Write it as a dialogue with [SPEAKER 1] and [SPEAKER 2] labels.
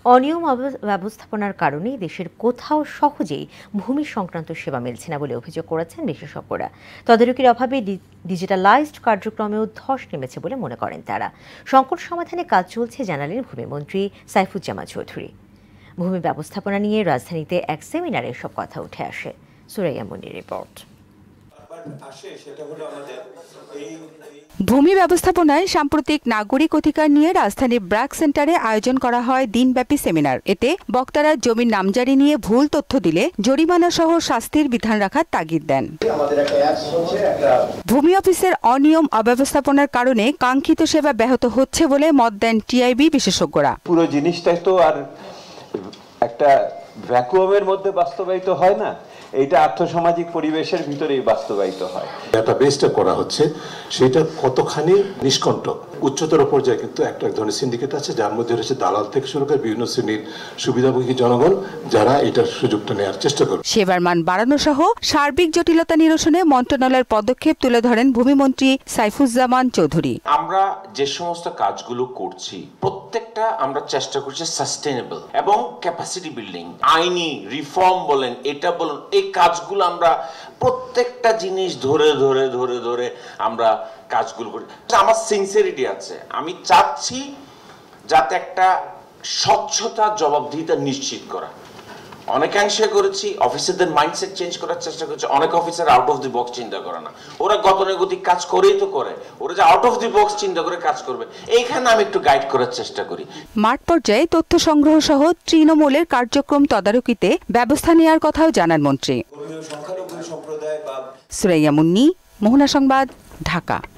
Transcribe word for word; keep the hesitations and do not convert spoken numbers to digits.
[SPEAKER 1] অনিয়ম ব্যবস্থাপনার কারণে দেশের কোথাও সহজেই ভূমি সংক্রান্ত সেবা মিলছে না বলে অভিযোগ করেছেন বিশেষজ্ঞরা। তদারকির অভাবে ডিজিটালাইজড কার্যক্রমেও ধস নেমেছে বলে মনে করেন তারা। সংকট সমাধানে কাজ চলছে জানালেন ভূমিমন্ত্রী সাইফুজ্জামান চৌধুরী। ভূমি ব্যবস্থাপনা নিয়ে রাজধানীতে এক সেমিনারে এসব কথা উঠে আসে। সুরাইয়া মুনির রিপোর্ট।
[SPEAKER 2] ভূমি ব্যবস্থাপনায় সাম্প্রতিক নাগরিক অধিকার নিয়ে রাজধানীর ব্র্যাক সেন্টারে আয়োজন করা হয় দিনব্যাপী সেমিনার। এতে বক্তারা জমির নামজারি নিয়ে ভুল তথ্য দিলে জরিমানা সহ শাস্তির বিধান রাখার তাগিদ দেন। ভূমি অফিসের অনিয়ম অব্যবস্থাপনার কারণে কাঙ্ক্ষিত সেবা ব্যাহত হচ্ছে বলে মত দেন টিআইবি বিশেষজ্ঞরা।
[SPEAKER 3] পুরো জিনিসটাই তো আর একটা ভ্যাকুয়ামের মধ্যে বাস্তবায়িত হয় না, এটা আর্থসামাজিক পরিবেশের ভিতরেই বাস্তবায়িত হয়।
[SPEAKER 4] ডেটাবেসটা করা হচ্ছে সেটা কতখানি নিষ্কণ্টক। উচ্চতর পর্যায়ে কিন্তু একটা ধরনের সিন্ডিকেট আছে, যার মধ্যে রয়েছে দালাল থেকে শুরু করে বিভিন্ন শ্রেণীর সুবিধাভোগী জনগণ, যারা এটার সুযোগটা নেওয়ার চেষ্টা করে।
[SPEAKER 2] সেবার মান বাড়ানো সহ সার্বিক জটিলতা নিরসনে মন্ত্রণালয়ের পদক্ষেপ তুলে ধরেন ভূমিমন্ত্রী সাইফুজ্জামান চৌধুরী।
[SPEAKER 5] আমরা যে সমস্ত কাজগুলো করছি প্রত্যেকটা আমরা চেষ্টা করছি সাস্টেনেবল এবং ক্যাপাসিটি বিল্ডিং, আইনি রিফর্ম বলেন, এটা বলেন, এই কাজগুলো আমরা প্রত্যেকটা জিনিস ধরে ধরে ধরে ধরে আমরা কাজগুলো করি। আমার সিনসিয়ারিটি আছে, আমি চাচ্ছি যাতে একটা স্বচ্ছতা জবাবদিহিতা নিশ্চিত করা। অনেকাংশে করেছি, অফিসারদের মাইন্ডসেট চেঞ্জ করার চেষ্টা করছে। অনেক officer out of the box চিন্তা করে না, ওরা গতানুগতিক কাজ করেই তো করে, ওরা যে আউট অফ দি বক্স চিন্তা করে কাজ করবে, এইখানে আমি একটু গাইড করার চেষ্টা করি।
[SPEAKER 2] মাঠ পর্যায়ে তথ্য সংগ্রহ সহ তৃণমূলের কার্যক্রম তদারকিতে ব্যবস্থা নেওয়ার কথাও জানান মন্ত্রী। সুরাইয়া মুন্নি, মোহনা সংবাদ, ঢাকা।